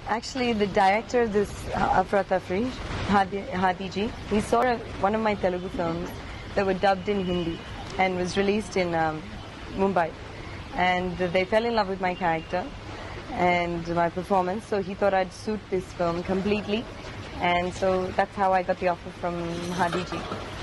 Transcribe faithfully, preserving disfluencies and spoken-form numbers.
Actually, the director of this uh, Afra Tafri, Hadi, Hadi ji, he saw a, one of my Telugu films that were dubbed in Hindi and was released in um, Mumbai. And they fell in love with my character and my performance, so he thought I'd suit this film completely. And so that's how I got the offer from Hadi ji.